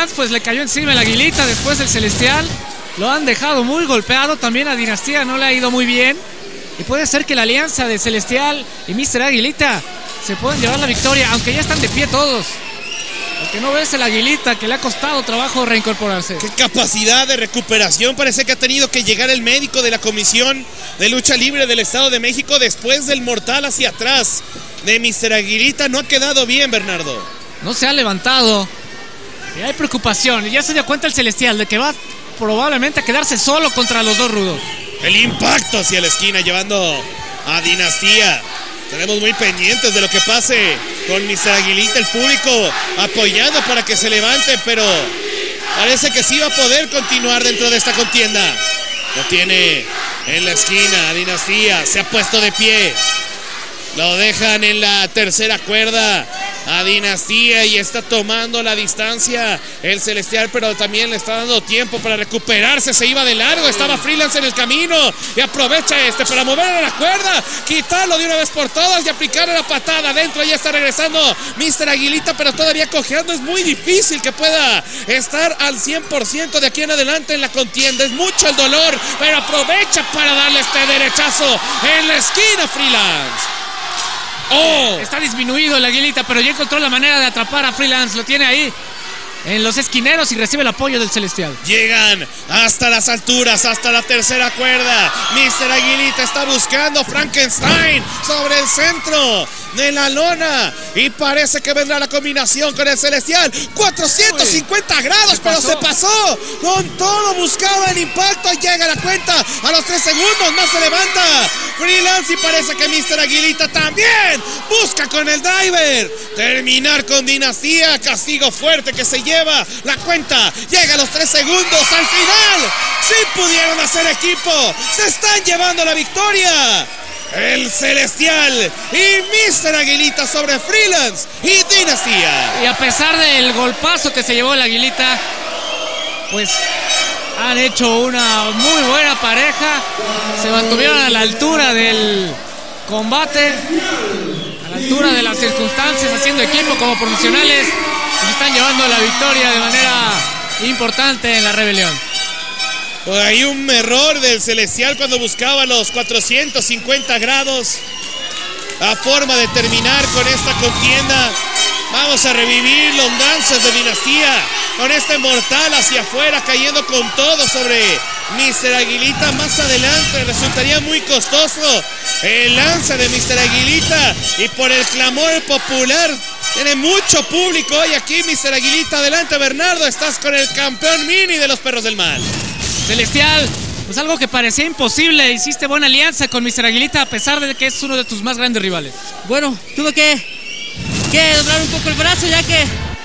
Freelance pues le cayó encima el Aguilita, después el Celestial. Lo han dejado muy golpeado, también a Dinastía no le ha ido muy bien. Y puede ser que la alianza de Celestial y Mr. Aguilita se puedan llevar la victoria, aunque ya están de pie todos. Lo que no ve es el Aguilita, que le ha costado trabajo reincorporarse. Qué capacidad de recuperación. Parece que ha tenido que llegar el médico de la Comisión de Lucha Libre del Estado de México después del mortal hacia atrás de Mr. Aguilita. No ha quedado bien, Bernardo. No se ha levantado. Y hay preocupación. Y ya se dio cuenta el Celestial de que va probablemente a quedarse solo contra los dos rudos. El impacto hacia la esquina llevando a Dinastía. Estaremos muy pendientes de lo que pase con Mr. Aguilita, el público apoyando para que se levante, pero parece que sí va a poder continuar dentro de esta contienda. Lo tiene en la esquina, Dinastía se ha puesto de pie. Lo dejan en la tercera cuerda a Dinastía y está tomando la distancia el Celestial, pero también le está dando tiempo para recuperarse. Se iba de largo, estaba Freelance en el camino y aprovecha para mover a la cuerda, quitarlo de una vez por todas y aplicarle la patada adentro. Ya está regresando Mr. Aguilita, pero todavía cojeando. Es muy difícil que pueda estar al 100% de aquí en adelante en la contienda. Es mucho el dolor, pero aprovecha para darle este derechazo en la esquina Freelance. Oh. Está disminuido el Aguilita, pero ya encontró la manera de atrapar a Freelance. Lo tiene ahí en los esquineros y recibe el apoyo del Celestial. Llegan hasta las alturas, hasta la tercera cuerda. Mr. Aguilita está buscando Frankenstein sobre el centro de la lona y parece que vendrá la combinación con el Celestial. 450 grados, pero se pasó con todo, buscaba el impacto. Llega la cuenta a los 3 segundos, no se levanta Freelance y parece que Mr. Aguilita también busca con el driver terminar con Dinastía. Castigo fuerte que se lleva la cuenta, llega a los 3 segundos. Al final sí pudieron hacer equipo, se están llevando la victoria el Celestial y Mr. Aguilita sobre Freelance y Dinastía. Y a pesar del golpazo que se llevó el Aguilita, pues han hecho una muy buena pareja. Se mantuvieron a la altura del combate, a la altura de las circunstancias, haciendo equipo como profesionales. Y están llevando la victoria de manera importante en la rebelión. Pues hay un error del Celestial cuando buscaba los 450 grados. La forma de terminar con esta contienda. Vamos a revivir los lances de Dinastía con este mortal hacia afuera, cayendo con todo sobre Mr. Aguilita. Más adelante resultaría muy costoso el lance de Mr. Aguilita y por el clamor popular. Tiene mucho público hoy aquí Mr. Aguilita. Adelante, Bernardo, estás con el campeón mini de los Perros del Mal. Celestial, pues algo que parecía imposible. Hiciste buena alianza con Mr. Aguilita a pesar de que es uno de tus más grandes rivales. Bueno, tuve que doblar un poco el brazo, ya que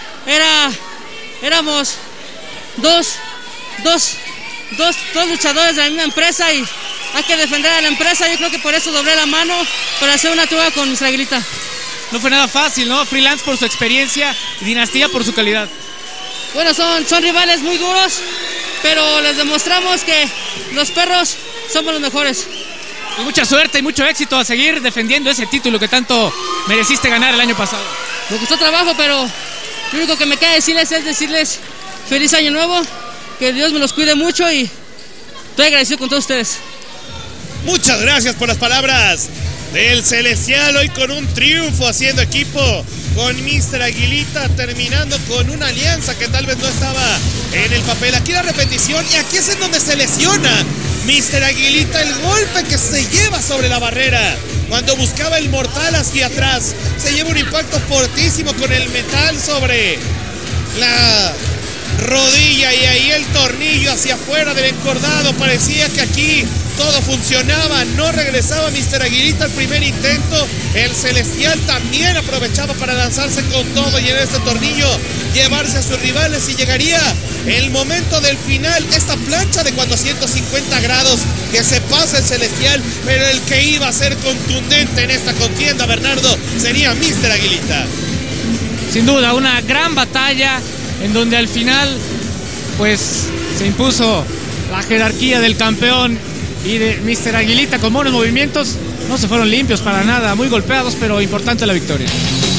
éramos dos luchadores de la misma empresa y hay que defender a la empresa. Yo creo que por eso doblé la mano para hacer una tuba con Mr. Aguilita. No fue nada fácil, ¿no? Freelance por su experiencia y Dinastía por su calidad. Bueno, son rivales muy duros, pero les demostramos que los perros somos los mejores. Y mucha suerte y mucho éxito a seguir defendiendo ese título que tanto mereciste ganar el año pasado. Me costó trabajo, pero lo único que me queda decirles es decirles feliz año nuevo, que Dios me los cuide mucho y estoy agradecido con todos ustedes. Muchas gracias por las palabras del Celestial, hoy con un triunfo haciendo equipo con Mr. Aguilita, terminando con una alianza que tal vez no estaba en el papel. Aquí la repetición y aquí es en donde se lesiona Mr. Aguilita, el golpe que se lleva sobre la barrera cuando buscaba el mortal hacia atrás. Se lleva un impacto fortísimo con el metal sobre la rodilla y ahí el tornillo hacia afuera del encordado. Parecía que aquí todo funcionaba, no regresaba Mr. Aguilita al primer intento. El Celestial también aprovechaba para lanzarse con todo y en este tornillo llevarse a sus rivales y llegaría el momento del final, esta plancha de 450 grados que se pasa el Celestial, pero el que iba a ser contundente en esta contienda, Bernardo, sería Mr. Aguilita. Sin duda, una gran batalla en donde al final pues se impuso la jerarquía del campeón y de Mr. Aguilita con buenos movimientos. No se fueron limpios para nada, muy golpeados, pero importante la victoria.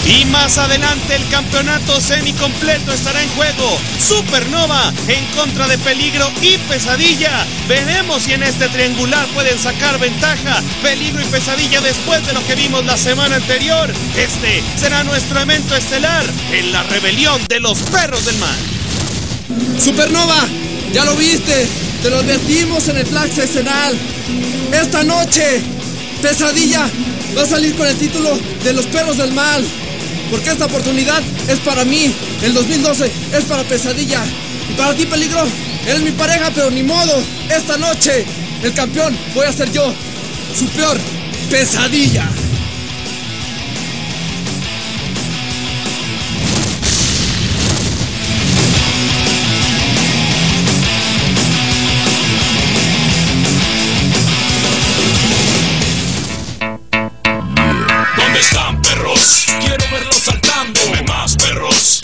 Y más adelante el campeonato semicompleto estará en juego. Supernova en contra de Peligro y Pesadilla. Veremos si en este triangular pueden sacar ventaja Peligro y Pesadilla después de lo que vimos la semana anterior. Este será nuestro evento estelar en la rebelión de los perros del mal. Supernova, ya lo viste, te lo advertimos en el flag seccional. Esta noche, Pesadilla va a salir con el título de los perros del mal. Porque esta oportunidad es para mí, el 2012 es para Pesadilla. Y para ti, Peligro, eres mi pareja, pero ni modo. Esta noche, el campeón voy a ser yo, su peor pesadilla. ¿Dónde están, perros? Quiero verlos saltando. Dame más, perros.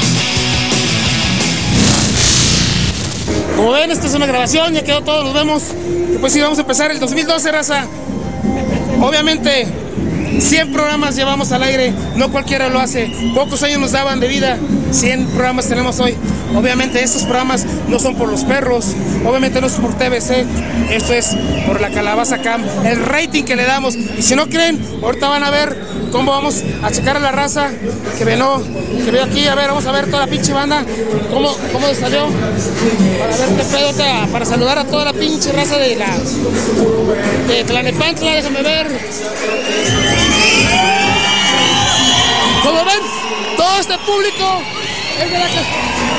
Como ven, esta es una grabación, ya quedó todo, nos vemos. Y pues sí, vamos a empezar el 2012, raza. Obviamente, 100 programas llevamos al aire, no cualquiera lo hace. Pocos años nos daban de vida, 100 programas tenemos hoy. Obviamente estos programas no son por los perros, obviamente no es por TVC, esto es por la Calabaza Cam, el rating que le damos. Y si no creen, ahorita van a ver cómo vamos a checar a la raza que veo aquí. A ver, vamos a ver toda la pinche banda, cómo salió, para ver qué pedo, para saludar a toda la pinche raza de Tlalnepantla. Déjame ver. Como ven, todo este público es de la casa.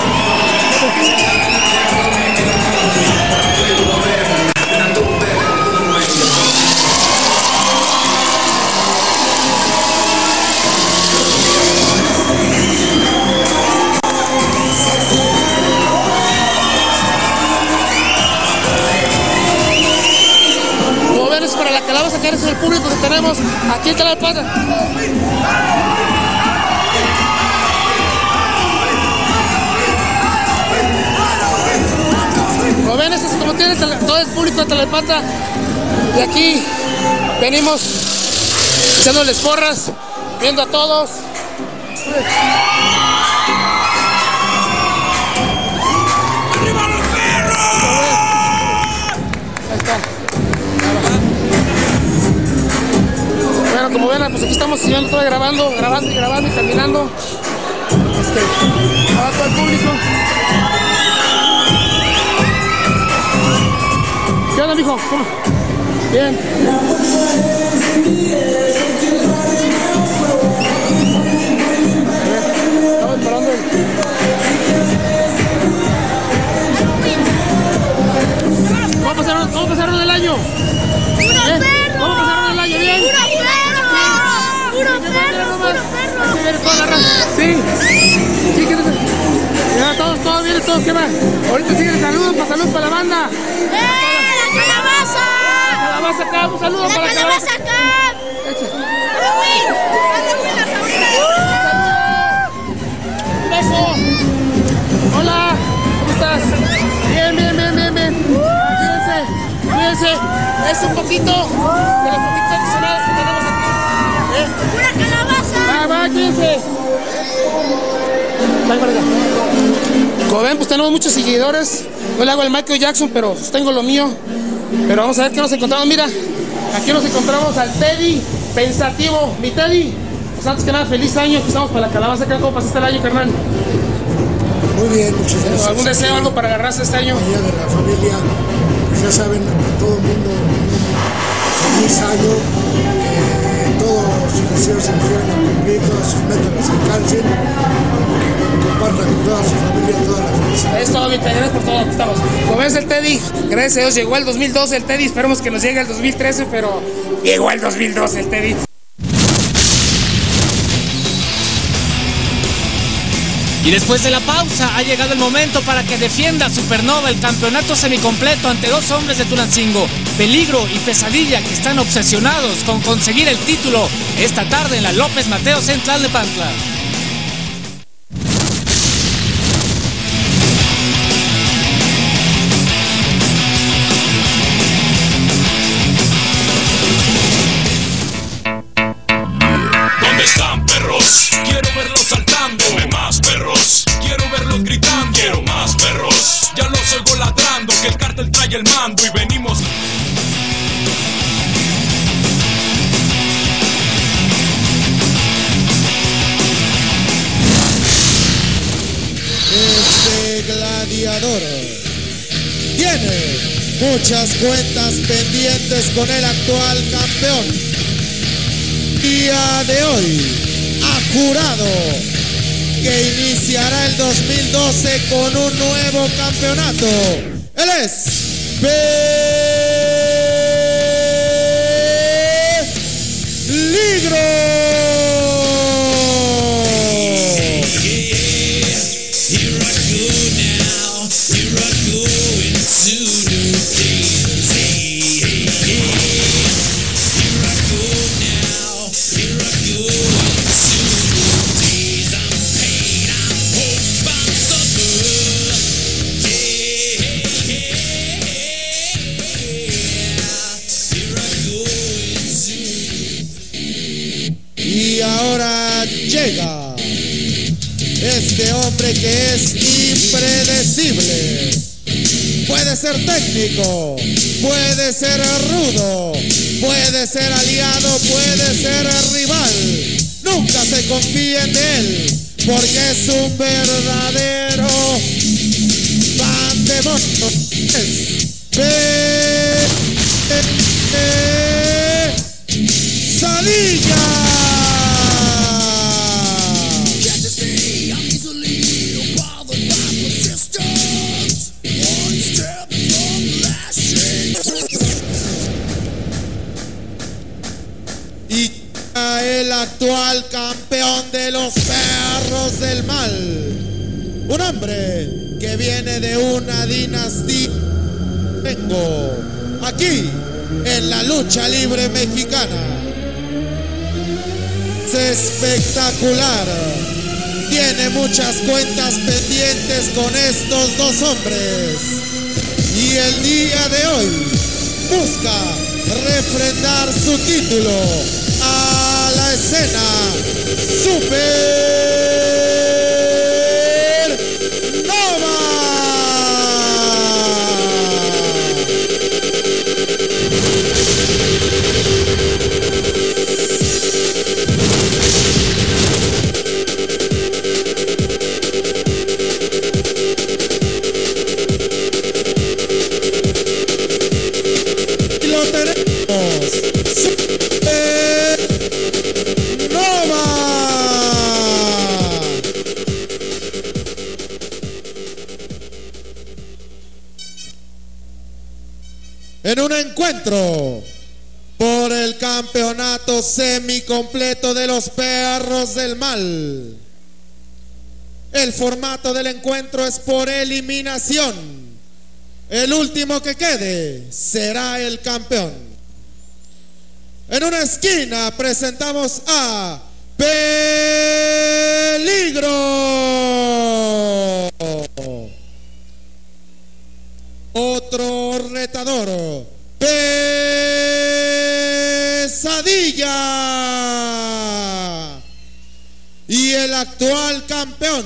Como ven, es para la Calabaza, que es el público que tenemos aquí en Tlalnepantla. Como ven, esto es como tiene todo el público de Tlalnepantla. Y aquí venimos echándoles porras, viendo a todos. ¡Arriba los perros! Ahí está. Bueno, como ven, pues aquí estamos siguiendo todo grabando y terminando. Abajo el público. ¿Qué onda, mijo? ¿Cómo? Bien. Estamos parando. ¿Cómo pasaron el año? ¡Puro perro! ¿Cómo pasaron el año? ¿Bien? ¡Puro perro! ¡Puro perro! ¡Puro perro! Aquí viene toda la raza. Sí. Sí, ¿qué tal? Ya, todos vienen, todos, ¿qué va? Ahorita siguen saludos para la banda. ¡La calabaza! Calabaza acá, un saludo para la calabaza acá! Un beso. Hola, ¿cómo estás? Bien. Cuídense. Es un poquito de los poquitos aficionados que tenemos aquí. ¡Pura calabaza! Va, cuídense. Como ven, pues tenemos muchos seguidores. Yo le hago el Michael Jackson, pero tengo lo mío. Pero vamos a ver qué nos encontramos. Mira, aquí nos encontramos al Teddy Pensativo. Mi Teddy, pues antes que nada, feliz año. Aquí estamos para la Calabaza. ¿Cómo pasaste el año, carnal? Muy bien, muchas gracias. ¿Algún deseo, algo para agarrarse este año? Día de la familia, pues ya saben, a todo el mundo, feliz año, que todos sus deseos se les lleguen a cumplir, todas sus metas las alcancen, que compartan con toda su familia toda la felicidad. Es todo, mi Teddy, gracias por todo, aquí estamos. Como ves, el Teddy, gracias a Dios, llegó el 2012 el Teddy, esperemos que nos llegue el 2013, pero llegó el 2012 el Teddy. Y después de la pausa ha llegado el momento para que defienda Supernova el campeonato semicompleto ante dos hombres de Tulancingo, Peligro y Pesadilla, que están obsesionados con conseguir el título esta tarde en la López Mateos en Tlalnepantla. ¿Dónde están, perros? quiero más perros. Ya los oigo ladrando, que el cártel trae el mando y venimos. Este gladiador tiene muchas cuentas pendientes con el actual campeón. Día de hoy ha jurado que iniciará el 2012 con un nuevo campeonato. Él es Peligro. Y ahora llega este hombre que es impredecible. Puede ser técnico, puede ser rudo, puede ser aliado, puede ser rival. Nunca se confíen de él, porque es un verdadero pandemonio. Pesadilla. Y el actual campeón de los perros del mal, un hombre que viene de una dinastía. Vengo aquí en la lucha libre mexicana. Es espectacular. Tiene muchas cuentas pendientes con estos dos hombres. Y el día de hoy busca refrendar su título a la escena Supernova. Y lo tenemos. Supernova. En un encuentro por el campeonato semicompleto de los perros del mal. El formato del encuentro es por eliminación. El último que quede será el campeón. En una esquina presentamos a Peligro. Otro retador, Pesadilla. Y el actual campeón,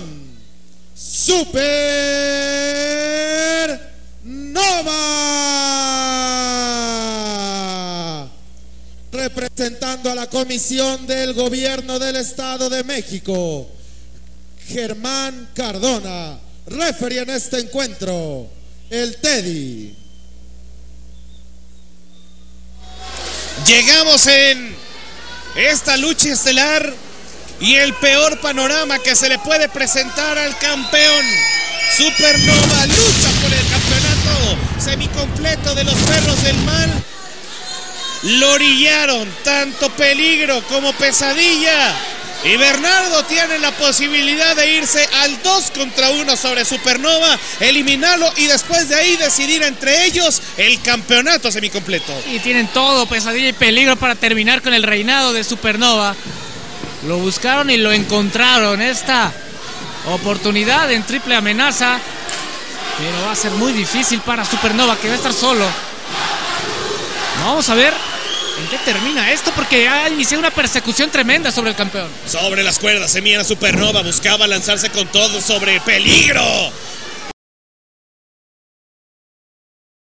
Supernova. Representando a la Comisión del Gobierno del Estado de México, Germán Cardona. Referee en este encuentro, el Teddy. Llegamos en esta lucha estelar y el peor panorama que se le puede presentar al campeón. Supernova lucha por el campeonato semicompleto de los perros del mal. Lo orillaron tanto Peligro como Pesadilla. Y Bernardo tiene la posibilidad de irse al 2 contra 1 sobre Supernova, eliminarlo y después de ahí decidir entre ellos el campeonato semicompleto. Y tienen todo, Pesadilla y Peligro, para terminar con el reinado de Supernova. Lo buscaron y lo encontraron. Esta oportunidad en triple amenaza, pero va a ser muy difícil para Supernova, que va a estar solo. Vamos a ver en qué termina esto, porque ha iniciado una persecución tremenda sobre el campeón. Sobre las cuerdas se mira Supernova, buscaba lanzarse con todo sobre Peligro.